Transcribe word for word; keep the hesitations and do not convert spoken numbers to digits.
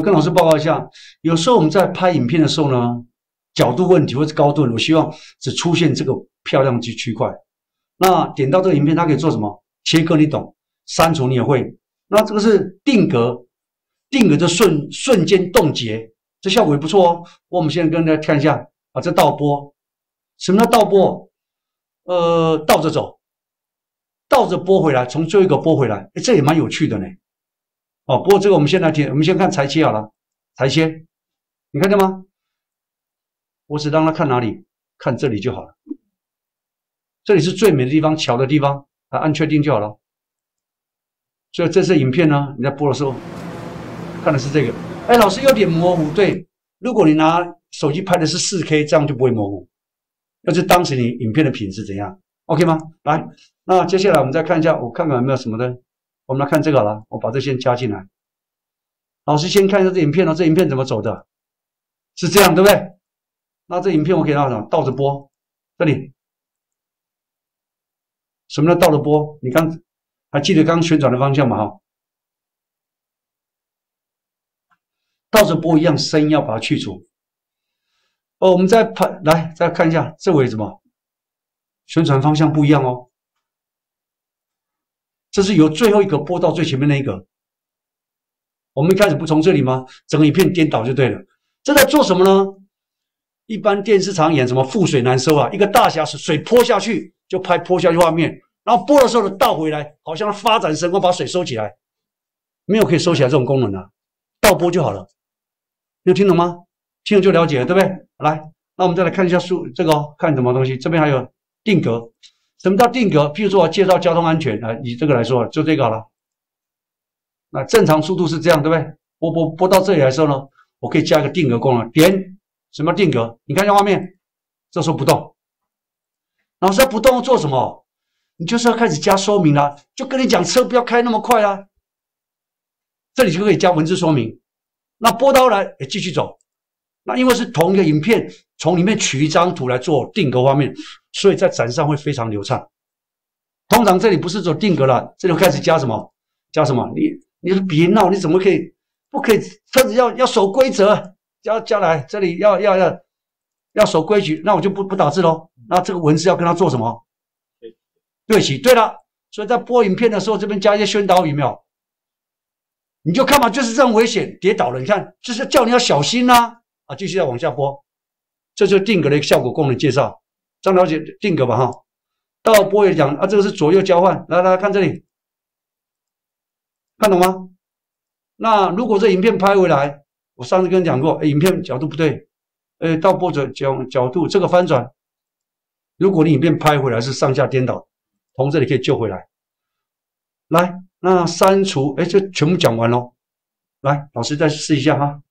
跟老师报告一下，有时候我们在拍影片的时候呢，角度问题或者高度，我希望只出现这个漂亮区区块。那点到这个影片，它可以做什么？切割你懂，删除你也会。那这个是定格，定格就瞬瞬间冻结，这效果也不错哦。我们现在跟大家看一下啊，这倒播，什么叫倒播？呃，倒着走，倒着播回来，从最后一个播回来，哎，这也蛮有趣的呢。哦，不过这个我们先来听，我们先看裁切好了，裁切，你看见吗？我只让他看哪里，看这里就好了。这里是最美的地方，巧的地方，啊，按确定就好了。所以这次影片呢，你在播的时候看的是这个。哎，老师有点模糊，对。如果你拿手机拍的是 四K， 这样就不会模糊。要是当时你影片的品质怎样 ？OK 吗？来，那接下来我们再看一下，我看看有没有什么的。我们来看这个好了，我把这先加进来。老师先看一下这影片哦，这影片怎么走的？是这样，对不对？那这影片我给它什么？倒着播，这里。什么叫倒着播？你刚还记得刚旋转的方向吗？哈，倒着播一样，声音要把它去除。哦，我们再拍来再看一下，这为什么？旋转方向不一样哦。这是由最后一个播到最前面那一个。我们一开始不从这里吗？整个影片颠倒就对了。这在做什么呢？一般电视常演什么覆水难收啊，一个大峡水水泼下去就拍泼下去画面，然后播的时候呢倒回来，好像发展神功把水收起来。没有可以收起来这种功能啊，倒播就好了。有听懂吗？听了就了解了，对不对？来，那我们再来看一下书这个哦，看什么东西？这边还有定格。什么叫定格？譬如说我介绍交通安全啊，以这个来说，就这个好了。那正常速度是这样，对不对？播播播到这里来的时候呢，我可以加一个定格功能，点什么定格？你看一下画面，这时候不动。老师要不动要做什么？你就是要开始加说明啦，就跟你讲车不要开那么快啦。这里就可以加文字说明。那播到来，哎，继续走。那因为是同一个影片，从里面取一张图来做定格画面，所以在展示上会非常流畅。通常这里不是走定格了，这里开始加什么？加什么？你你说别闹，你怎么可以不可以？车子要要守规则，加加来这里要要要要守规矩，那我就不不打字喽。那这个文字要跟他做什么？对齐。对了，所以在播影片的时候，这边加一些宣导语，没有？你就看嘛，就是这样危险，跌倒了。你看，就是叫你要小心呐、啊。啊，继续再往下播，这就是定格的一个效果功能介绍。这样了解定格吧哈。倒播也讲啊，这个是左右交换。来来看这里，看懂吗？那如果这影片拍回来，我上次跟你讲过，影片角度不对，呃，倒播者角角度这个翻转，如果你影片拍回来是上下颠倒，从这里可以救回来。来，那删除，哎，这全部讲完咯。来，老师再试一下哈。